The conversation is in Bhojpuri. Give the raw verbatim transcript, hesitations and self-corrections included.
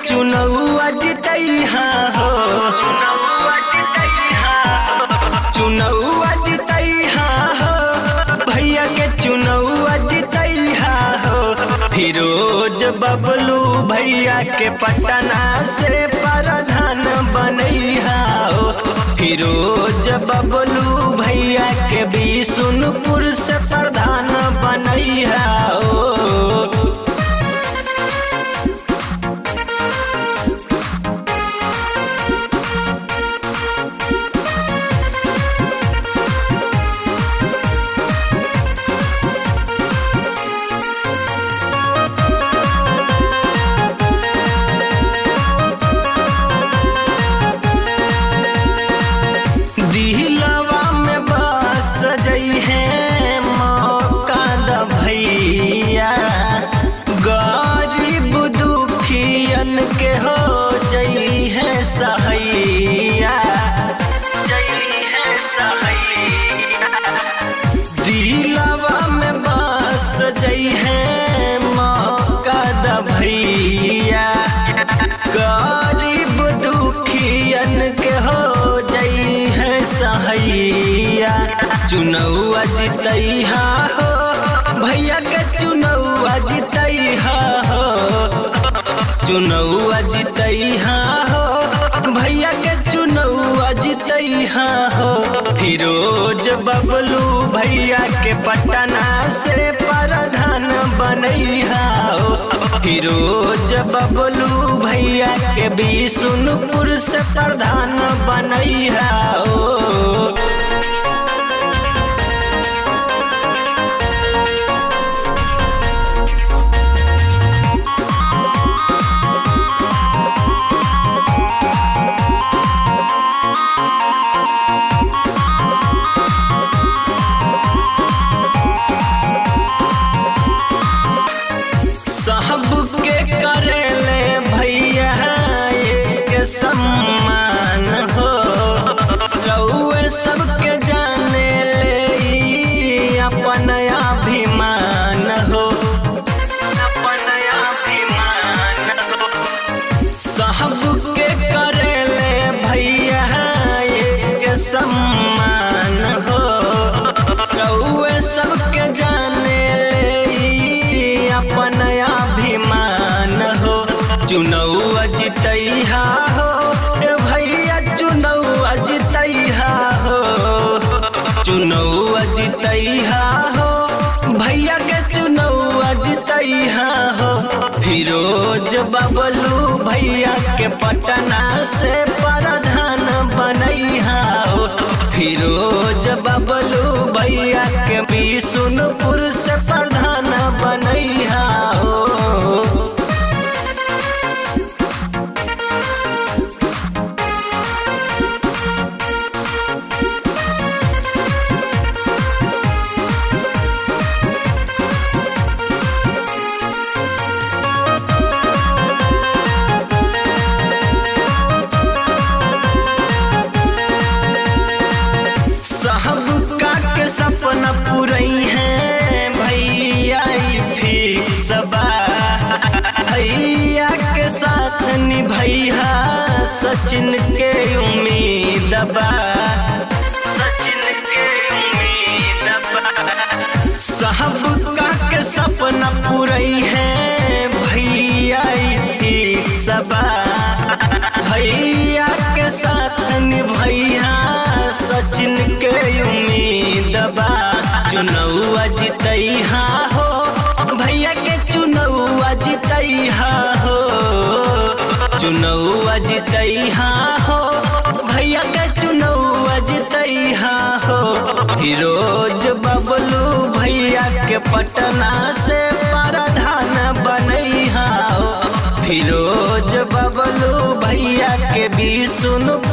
चुनौआ जितैहा हो, चुनौआ जितैहा हो, चुनौआ जितैहा हो, भैया के चुनौआ जितैहा हो। फिरोज बबलू भैया के पटना से प्रधान बनैहा हो। फिरोज बबलू भैया के बिशुनपुर से प्रधान बनैहा हो। दिलवा में बस जई है मौका द भैया, गरीब दुखियन के हो जई है सहैया, जई है सहैया। दिलवा में बस जई है मौका द भैया, गरीब दुखियन के हो जई है सहैया। चुनौआ जितैहा हो, भैया के चुनौआ जितैहा हो, चुनौआ जितैहा हो, भैया के चुनौआ जितैहा हो। फिरोज बबलू भैया के पटना से प्रधान बनैहा हो। फिरोज बबलू भैया के बिशुनपुर से प्रधान बनैहा हो। सबके करेले भैया एक सम्मान हो, रउए सबके जाने ले अपन अभिमान हो, अपन अभिमान हो। सबके करेले भैया एक सम्मान हो, रउए सबके जाने ले अपन अभिमान हो। चुनौआ जितैहा हो, भैया चुनौआ जितैहा हो, चुनौआ जितैहा हो, भैया के चुनौआ जितैहा हो। फिरोज बबलू भैया के पटना से प्रधान बनैहा हो। फिरोज बबलू भैया के बिशुनपुर से प्रधान बनैहा हो। सबका के सपना पुरई है भैया फिक्स बा, भैया के साथ निभैया सचिन के उम्मीद बा, सचिन के उम्मीद बा। सबका के सपना पुरई है भैया फिक्स बा, भैया के साथ निभैया सचिन के उम्मीद बा। चुनौआ जितैहा हो, भैया के चुनौआ जितैहा हो, चुनौआ जितैहा हो, भैया के चुनौआ जितैहा हो। फिरोज बबलू भैया के पटना से प्रधान बनैहा हो। फिरोज बबलू भैया के बिशुनपुर